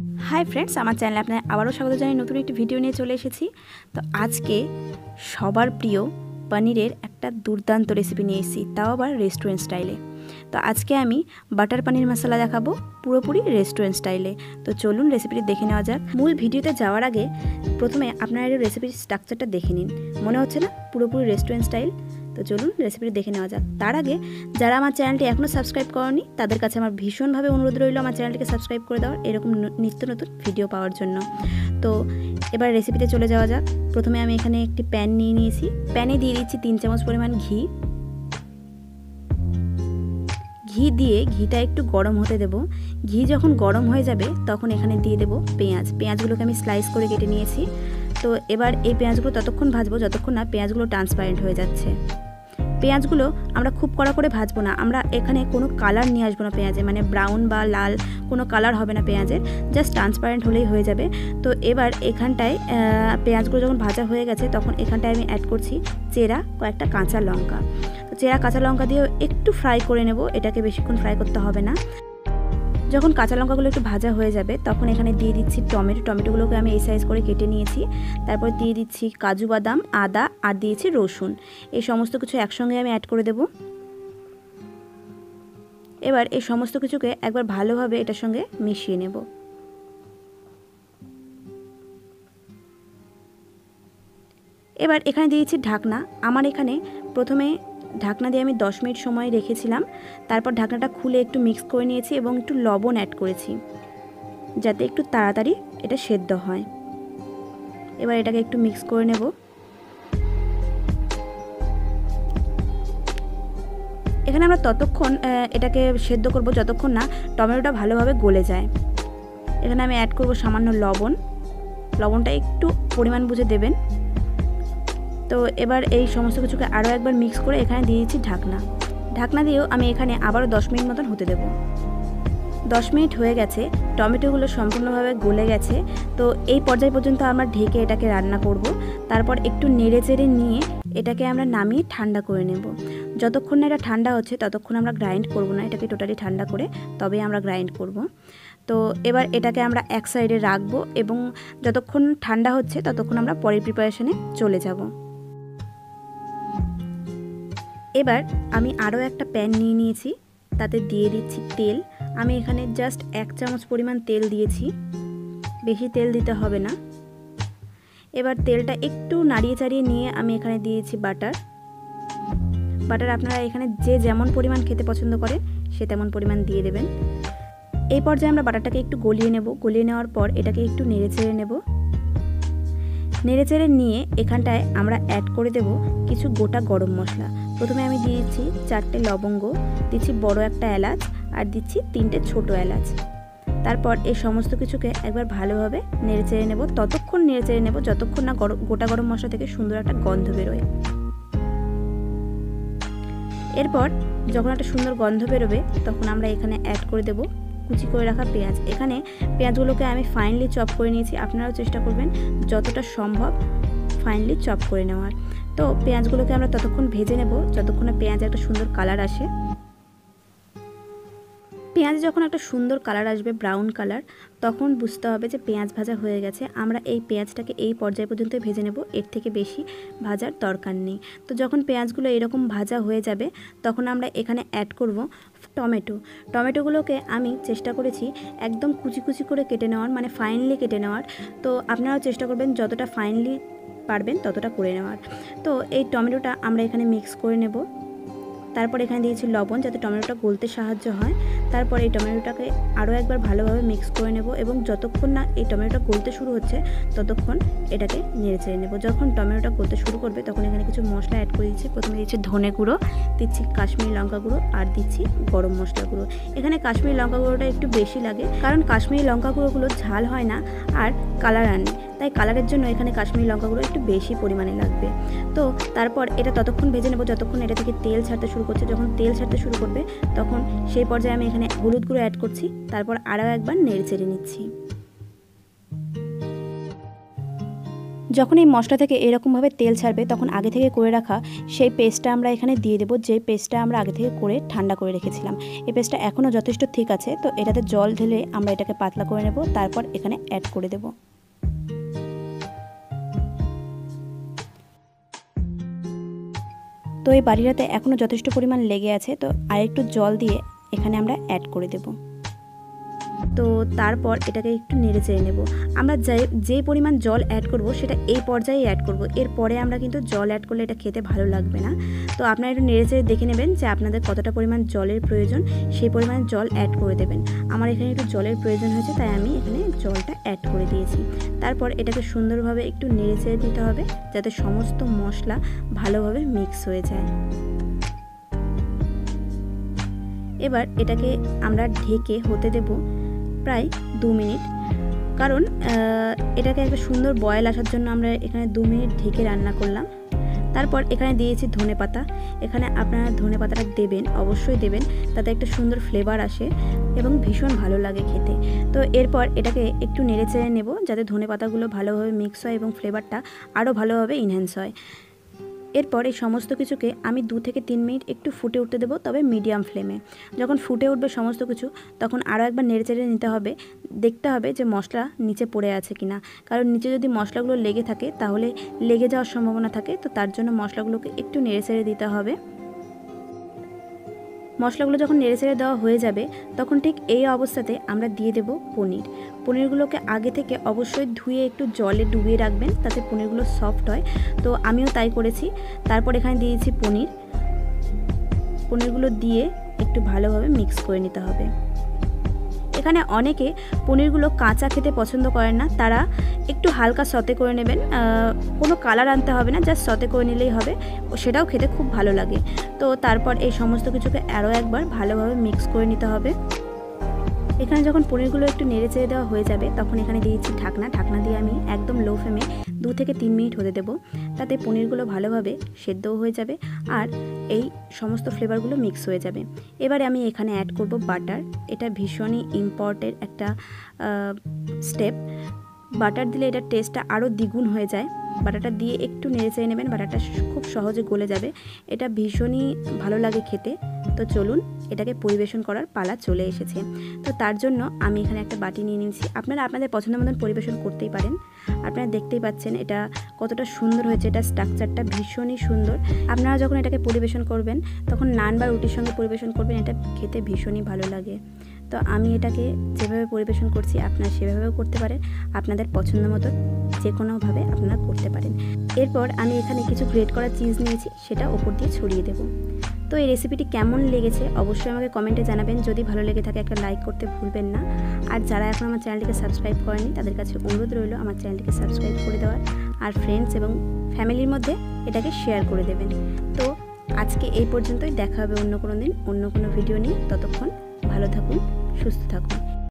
Hi friends, আমার চ্যানেলে আপনাদের আবারও স্বাগত জানাই। নতুন একটি ভিডিও নিয়ে চলে এসেছি। তো আজকে সবার প্রিয় পনিরের একটা দুর্দান্ত রেসিপি নিয়ে এসেছি, তাও আবার রেস্টুরেন্ট স্টাইলে। তো আজকে আমি বাটার পনির মশলা দেখাবো পুরোপুরি রেস্টুরেন্ট স্টাইলে। তো চলুন রেসিপিটি দেখে নেওয়া যাক। মূল ভিডিওতে যাওয়ার আগে প্রথমে আপনারা এই রেসিপির স্ট্রাকচারটা দেখে নিন। মনে হচ্ছে না পুরোপুরি রেস্টুরেন্ট স্টাইল? তো চলুন রেসিপিটি দেখে নেওয়া যাক। তার আগে যারা আমার চ্যানেলটি এখনও সাবস্ক্রাইব করেনি তাদের কাছে আমার ভীষণভাবে অনুরোধ রইল আমার চ্যানেলটিকে সাবস্ক্রাইব করে দেওয়ার, এরকম নিত্য নতুন ভিডিও পাওয়ার জন্য। তো এবার রেসিপিতে চলে যাওয়া যাক। প্রথমে আমি এখানে একটি প্যান নিয়ে নিয়েছি। প্যানে দিয়ে দিচ্ছি 3 চামচ পরিমাণ ঘি। ঘি দিয়ে ঘিটা একটু গরম হতে দেব। ঘি যখন গরম হয়ে যাবে তখন এখানে দিয়ে দেব পেঁয়াজ। পেঁয়াজগুলোকে আমি স্লাইস করে কেটে নিয়েছি। তো এবার এই পেঁয়াজগুলো ততক্ষণ ভাজবো যতক্ষণ না পেঁয়াজগুলো ট্রান্সপারেন্ট হয়ে যাচ্ছে। পেঁয়াজগুলো আমরা খুব কড়া করে ভাজবো না, আমরা এখানে কোনো কালার নিয়ে আসবো না পেঁয়াজে, মানে ব্রাউন বা লাল কোনো কালার হবে না পেঁয়াজের, জাস্ট ট্রান্সপারেন্ট হলেই হয়ে যাবে। তো এবার এখানটায় পেঁয়াজগুলো যখন ভাজা হয়ে গেছে তখন এখানটায় আমি অ্যাড করছি চেরা কয়েকটা কাঁচা লঙ্কা। তো চেরা কাঁচা লঙ্কা দিয়েও একটু ফ্রাই করে নেব, এটাকে বেশিক্ষণ ফ্রাই করতে হবে না। যখন কাঁচা লঙ্কাগুলো একটু ভাজা হয়ে যাবে তখন এখানে দিয়ে দিচ্ছি টমেটোগুলোকে আমি এই সাইজ করে কেটে নিয়েছি। তারপর দিয়ে দিচ্ছি কাজু বাদাম, আদা আর দিয়েছি রসুন। এই সমস্ত কিছু একসঙ্গে আমি অ্যাড করে দেব। এবার এই সমস্ত কিছুকে একবার ভালোভাবে এটার সঙ্গে মিশিয়ে নেব। এবার এখানে দিয়ে দিচ্ছি ঢাকনা। আমার এখানে প্রথমে ঢাকনা দিয়ে আমি 10 মিনিট সময় রেখেছিলাম। তারপর ঢাকনাটা খুলে একটু মিক্স করে নিয়েছি এবং একটু লবণ অ্যাড করেছি যাতে একটু তাড়াতাড়ি এটা সেদ্ধ হয়। এবার এটাকে একটু মিক্স করে নেব। এখানে আমরা ততক্ষণ এটাকে সেদ্ধ করব যতক্ষণ না টমেটোটা ভালোভাবে গলে যায়। এখানে আমি অ্যাড করব সামান্য লবণ। লবণটা একটু পরিমাণ বুঝে দেবেন। তো এবার এই সমস্ত কিছুকে আরও একবার মিক্স করে এখানে দিয়ে দিচ্ছি ঢাকনা। ঢাকনা দিয়েও আমি এখানে আবারও 10 মিনিট মতন হতে দেব। 10 মিনিট হয়ে গেছে, টমেটোগুলো সম্পূর্ণভাবে গলে গেছে। তো এই পর্যায় পর্যন্ত আমরা ঢেকে এটাকে রান্না করব। তারপর একটু নেড়ে চেড়ে নিয়ে এটাকে আমরা নামিয়ে ঠান্ডা করে নেব। যতক্ষণ না এটা ঠান্ডা হচ্ছে ততক্ষণ আমরা গ্রাইন্ড করব না, এটাকে টোটালি ঠান্ডা করে তবেই আমরা গ্রাইন্ড করব। তো এবার এটাকে আমরা এক সাইডে রাখবো এবং যতক্ষণ ঠান্ডা হচ্ছে ততক্ষণ আমরা পরের প্রিপারেশনে চলে যাব। এবার আমি আরও একটা প্যান নিয়ে নিয়েছি, তাতে দিয়ে দিচ্ছি তেল। আমি এখানে জাস্ট 1 চামচ পরিমাণ তেল দিয়েছি, বেশি তেল দিতে হবে না। এবার তেলটা একটু নাড়িয়ে চাড়িয়ে নিয়ে আমি এখানে দিয়েছি বাটার। আপনারা এখানে যে যেমন পরিমাণ খেতে পছন্দ করেন সে তেমন পরিমাণ দিয়ে দেবেন। এই পর্যায়ে আমরা বাটারটাকে একটু গলিয়ে নেব। গলিয়ে নেওয়ার পর এটাকে একটু নেড়ে চেড়ে নেব। নেড়ে চেড়ে নিয়ে এখানটায় আমরা অ্যাড করে দেব কিছু গোটা গরম মশলা। প্রথমে আমি দিয়েছি 4টে লবঙ্গ, দিচ্ছি বড় একটা এলাচ আর দিচ্ছি 3টে ছোট এলাচ। তারপর এই সমস্ত কিছুকে একবার ভালোভাবে নেড়ে চেড়ে নেব। ততক্ষণ নেড়ে চেড়ে নেব যতক্ষণ না গোটা গরম মশলা থেকে সুন্দর একটা গন্ধ বেরোয়। এরপর যখন একটা সুন্দর গন্ধ বেরোবে তখন আমরা এখানে অ্যাড করে দেব কুচি করে রাখা পেঁয়াজ। এখানে পেঁয়াজগুলোকে আমি ফাইনলি চপ করে নিয়েছি, আপনারাও চেষ্টা করবেন যতটা সম্ভব ফাইনলি চপ করে নেওয়ার। তো পেঁয়াজগুলোকে আমরা ততক্ষণ ভেজে নেব যতক্ষণ না পেঁয়াজে একটা সুন্দর কালার আসে। পেঁয়াজ যখন একটা সুন্দর কালার আসবে, ব্রাউন কালার, তখন বুঝতে হবে যে পেঁয়াজ ভাজা হয়ে গেছে। আমরা এই পেঁয়াজটাকে এই পর্যায় পর্যন্ত ভেজে নেব, এর থেকে বেশি ভাজার দরকার নেই। তো যখন পেঁয়াজগুলো এরকম ভাজা হয়ে যাবে তখন আমরা এখানে অ্যাড করব টমেটোগুলোকে আমি চেষ্টা করেছি একদম কুচি কুচি করে কেটে নেওয়ার, মানে ফাইনলি কেটে নেওয়ার। তো আপনারাও চেষ্টা করবেন যতটা ফাইনলি পারবেন ততটা করে নেওয়ার। তো এই টমেটোটা আমরা এখানে মিক্স করে নেব। তারপর এখানে দিয়েছি লবণ যাতে টমেটোটা গলতে সাহায্য হয়। তারপর এই টমেটোটাকে আরও একবার ভালোভাবে মিক্স করে নেব এবং যতক্ষণ না এই টমেটোটা গলতে শুরু হচ্ছে ততক্ষণ এটাকে নেড়ে চেড়ে নেব। যখন টমেটোটা গলতে শুরু করবে তখন এখানে কিছু মশলা অ্যাড করে দিচ্ছি। প্রথমে দিচ্ছি ধনে গুঁড়ো, দিচ্ছি কাশ্মীরি লঙ্কা গুঁড়ো আর দিচ্ছি গরম মশলা গুঁড়ো। এখানে কাশ্মীরি লঙ্কা গুঁড়োটা একটু বেশি লাগে কারণ কাশ্মীরি লঙ্কা গুঁড়োগুলো ঝাল হয় না আর কালার আনে, তাই কালারের জন্য এখানে কাশ্মীরি লঙ্কা গুঁড়ো একটু বেশি পরিমাণে লাগবে। তো তারপর এটা ততক্ষণ ভেজে নেব যতক্ষণ এটা থেকে তেল ছাড়তে শুরু করছে। যখন তেল ছাড়তে শুরু করবে তখন সেই পর্যায়ে আমি এখানে হলুদ গুঁড়ো অ্যাড করছি। তারপর আরও একবার নেড়ে চেড়ে নিচ্ছি। যখন এই মশলা থেকে এরকমভাবে তেল ছাড়বে তখন আগে থেকে করে রাখা সেই পেস্টটা আমরা এখানে দিয়ে দেবো, যে পেস্টটা আমরা আগে থেকে করে ঠান্ডা করে রেখেছিলাম। এই পেস্টটা এখনও যথেষ্ট ঠিক আছে, তো এটাতে জল ঢেলে আমরা এটাকে পাতলা করে নেব, তারপর এখানে অ্যাড করে দেব। তো এই বাড়িটাতে এখনও যথেষ্ট পরিমাণ লেগে আছে, তো আরেকটু জল দিয়ে এখানে আমরা অ্যাড করে দেব। তো তারপর এটাকে একটু নেড়ে চেড়ে নেব। আমরা যে পরিমাণ জল অ্যাড করব সেটা এই পর্যায়ে অ্যাড করব, এরপরে আমরা কিন্তু জল অ্যাড করলে এটা খেতে ভালো লাগবে না। তো আপনারা একটু নেড়ে চেড়ে দেখে নেবেন যে আপনাদের কতটা পরিমাণ জলের প্রয়োজন, সেই পরিমাণ জল অ্যাড করে দেবেন। আমার এখানে একটু জলের প্রয়োজন হয়েছে, তাই আমি এখানে জলটা অ্যাড করে দিয়েছি। তারপর এটাকে সুন্দরভাবে একটু নেড়ে চেড়ে দিতে হবে, যাতে সমস্ত মশলা ভালোভাবে মিক্স হয়ে যায়। এবার এটাকে আমরা ঢেকে হতে দেব প্রায় 2 মিনিট, কারণ এটাকে একটা সুন্দর বয়েল আসার জন্য আমরা এখানে 2 মিনিট ঢেকে রান্না করলাম। তারপর এখানে দিয়েছি ধনেপাতা। এখানে আপনারা ধনেপাতাটা দেবেন, অবশ্যই দেবেন, তাতে একটা সুন্দর ফ্লেভার আসে এবং ভীষণ ভালো লাগে খেতে। তো এরপর এটাকে একটু নেড়ে চেড়ে নেব, যাতে ধনেপাতাগুলো ভালোভাবে মিক্স হয় এবং ফ্লেভারটা আরও ভালোভাবে ইনহ্যান্স হয়। এরপর এই সমস্ত কিছুকে আমি 2 থেকে 3 মিনিট একটু ফুটে উঠতে দেবো, তবে মিডিয়াম ফ্লেমে। যখন ফুটে উঠবে সমস্ত কিছু, তখন আরও একবার নেড়ে চেড়ে নিতে হবে, দেখতে হবে যে মশলা নিচে পড়ে আছে কিনা, কারণ নিচে যদি মশলাগুলো লেগে থাকে তাহলে লেগে যাওয়ার সম্ভাবনা থাকে। তো তার জন্য মশলাগুলোকে একটু নেড়ে চেড়ে দিতে হবে। মশলাগুলো যখন নেড়ে চেড়ে দেওয়া হয়ে যাবে, তখন ঠিক এই অবস্থাতে আমরা দিয়ে দেব পনির। পনিরগুলোকে আগে থেকে অবশ্যই ধুয়ে একটু জলে ডুবিয়ে রাখবেন, তাতে পনিরগুলো সফট হয়। তো আমিও তাই করেছি। তারপর এখানে দিয়েছি পনিরগুলো দিয়ে একটু ভালোভাবে মিক্স করে নিতে হবে। এখানে অনেকে পনিরগুলো কাঁচা খেতে পছন্দ করেন না, তারা একটু হালকা সতে করে নেবেন, কোনো কালার আনতে হবে না, জাস্ট সতে করে নিলেই হবে, সেটাও খেতে খুব ভালো লাগে। তো তারপর এই সমস্ত কিছুকে আরও একবার ভালোভাবে মিক্স করে নিতে হবে। এখানে যখন পনিরগুলো একটু নেড়ে চেড়ে দেওয়া হয়ে যাবে, তখন এখানে দিয়েছি ঢাকনা দিয়ে আমি একদম লো ফ্লেমে 2 থেকে 3 মিনিট হতে দেবো, তাতে পনিরগুলো ভালোভাবে সেদ্ধও হয়ে যাবে আর এই সমস্ত ফ্লেভারগুলো মিক্স হয়ে যাবে। এবারে আমি এখানে অ্যাড করব বাটার। এটা ভীষণই ইম্পর্টেন্ট একটা স্টেপ। বাটার দিলে এটার টেস্টটা আরও দ্বিগুণ হয়ে যায়। বাটারটা দিয়ে একটু নেড়ে চেড়ে নেবেন, বাটারটা খুব সহজে গলে যাবে, এটা ভীষণই ভালো লাগে খেতে। তো চলুন, এটাকে পরিবেশন করার পালা চলে এসেছে। তো তার জন্য আমি এখানে একটা বাটি নিয়ে নিয়েছি। আপনারা আপনাদের পছন্দ মতন পরিবেশন করতেই পারেন। আপনারা দেখতেই পাচ্ছেন এটা কতটা সুন্দর হয়েছে, এটা স্ট্রাকচারটা ভীষণই সুন্দর। আপনারা যখন এটাকে পরিবেশন করবেন তখন নান বা রুটির সঙ্গে পরিবেশন করবেন, এটা খেতে ভীষণই ভালো লাগে। তো আমি এটাকে যেভাবে পরিবেশন করছি আপনারা সেভাবেও করতে পারেন, আপনাদের পছন্দ মতো যে কোনোভাবে আপনারা করতে পারেন। এরপর আমি এখানে কিছু গ্রেট করা চিজ নিয়েছি, সেটা ওপর দিয়ে ছড়িয়ে দেব। তো এই রেসিপিটি কেমন লেগেছে অবশ্যই আমাকে কমেন্টে জানাবেন। যদি ভালো লেগে থাকে একটা লাইক করতে ভুলবেন না। আর যারা এখন আমার চ্যানেলটিকে সাবস্ক্রাইব করেনি তাদের কাছে অনুরোধ রইল আমার চ্যানেলটিকে সাবস্ক্রাইব করে দেওয়ার, আর ফ্রেন্ডস এবং ফ্যামিলির মধ্যে এটাকে শেয়ার করে দেবেন। তো আজকে এই পর্যন্তই, দেখা হবে অন্য কোনো দিন অন্য কোনো ভিডিও নিয়ে। ততক্ষণ ভালো থাকুন, সুস্থ থাকুন।